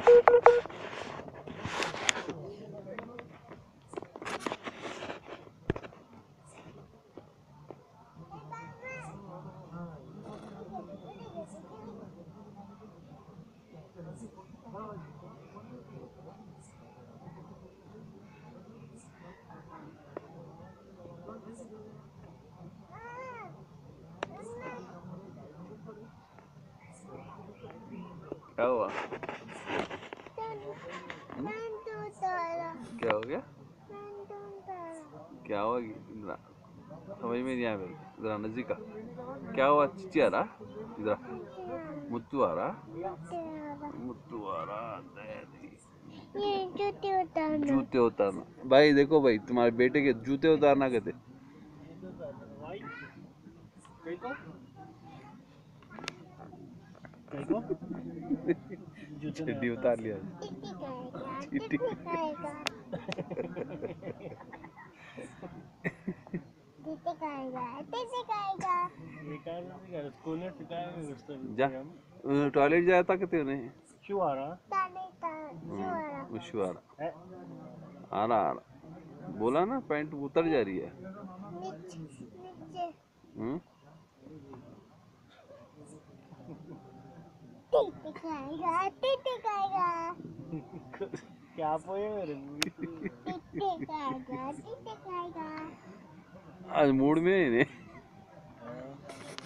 क्या हुआ? क्या हो गया? क्या हुआ? इधर समझ में नहीं आया मेरे को। इधर नजदीक का क्या हुआ? चिची आ रहा इधर? मुत्तू आ रहा? मुत्तू आ रहा? जूते उतारना भाई। देखो भाई, तुम्हारे बेटे के जूते उतारना कहते। चड्डी उतार लिया। जा टॉयलेट जाया था कहते उन्हें। क्यों आ रहा? उशू आ रहा, आ रहा आ रहा। बोला ना पैंट उतर जा रही है। क्या पोए मेरे आज मूड में है